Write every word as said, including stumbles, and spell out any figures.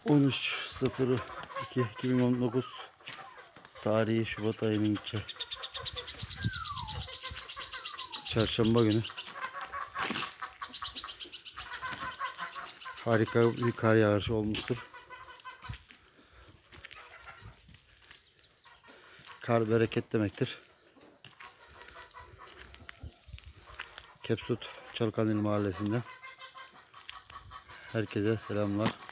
on üç sıfır iki iki bin on dokuz tarihi Şubat ayının çarşamba günü harika bir kar yağışı olmuştur. Kar bereket demektir. Kepsut Çalıkandil Mahallesi'nden herkese selamlar.